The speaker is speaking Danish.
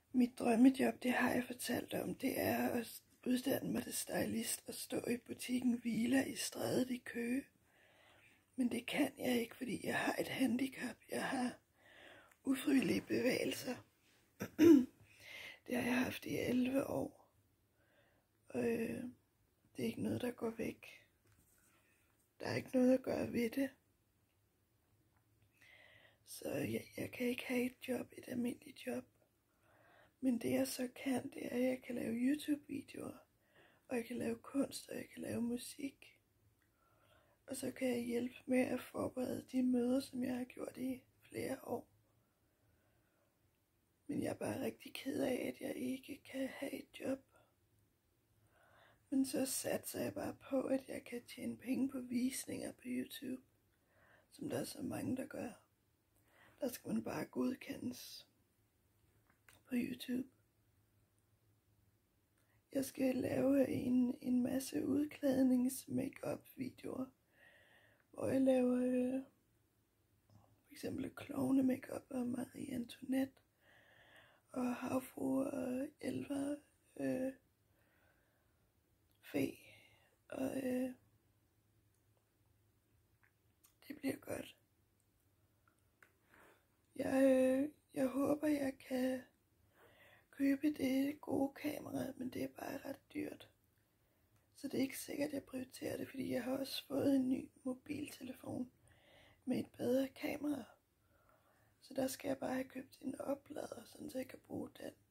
Mit drømmejob, det har jeg fortalt om, det er at uddanne mig til stylist og stå i butikken Vila i Strædet i Køge. Men det kan jeg ikke, fordi jeg har et handicap. Jeg har ufrivillige bevægelser. Det har jeg haft i 11 år. Og det er ikke noget, der går væk. Der er ikke noget at gøre ved det. Så jeg kan ikke have et job, et almindeligt job. Men det jeg så kan, det er, at jeg kan lave YouTube-videoer. Og jeg kan lave kunst, og jeg kan lave musik. Og så kan jeg hjælpe med at forberede de møder, som jeg har gjort i flere år. Men jeg er bare rigtig ked af, at jeg ikke kan have et job. Men så satser jeg bare på, at jeg kan tjene penge på visninger på YouTube. Som der er så mange, der gør. Der skal man bare godkendes på YouTube. Jeg skal lave en masse udklædnings-make-up-videoer, hvor jeg laver for eksempel klovne-make-up og Marie Antoinette og havfru og elver fe. Og det bliver godt. Jeg håber, jeg kan købe det gode kamera, men det er bare ret dyrt. Så det er ikke sikkert, at jeg prioriterer det, fordi jeg har også fået en ny mobiltelefon med et bedre kamera. Så der skal jeg bare have købt en oplader, sådan så jeg kan bruge den.